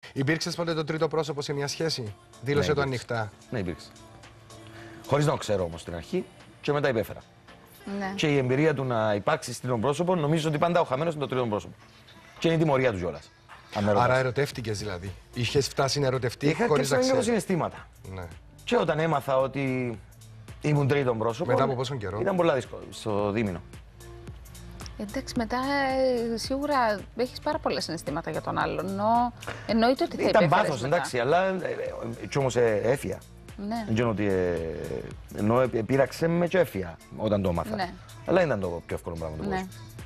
Υπήρξε ποτέ το τρίτο πρόσωπο σε μια σχέση? Δήλωσε το ανοιχτά. Ναι, υπήρξε. Χωρίς να το ξέρω όμως στην αρχή και μετά υπέφερα. Ναι. Και η εμπειρία του να υπάρξει τρίτο πρόσωπο, νομίζω ότι πάντα ο χαμένος είναι το τρίτο πρόσωπο. Και είναι η τιμωρία του κιόλας. Άρα ερωτεύτηκες δηλαδή. Είχες φτάσει να ερωτευτείς χωρίς να Είχα ξέρεις? συναισθήματα. Ναι. Και όταν έμαθα ότι ήμουν τρίτο πρόσωπο. Μετά από πόσο καιρό? Ήταν πολλά δύσκολο, στο δίμηνο. Εντάξει, μετά σίγουρα έχεις πάρα πολλά συναισθήματα για τον άλλον. Εννοείται ότι θα Ήταν υπέφερες πάθος, μετά. εντάξει, αλλά κι όμως έφυγα. Ναι. Δεν ξέρω ότι. Ενώ πείραξε με και έφυγα όταν το έμαθα. Ναι. Αλλά ήταν το πιο εύκολο πράγμα. Ναι.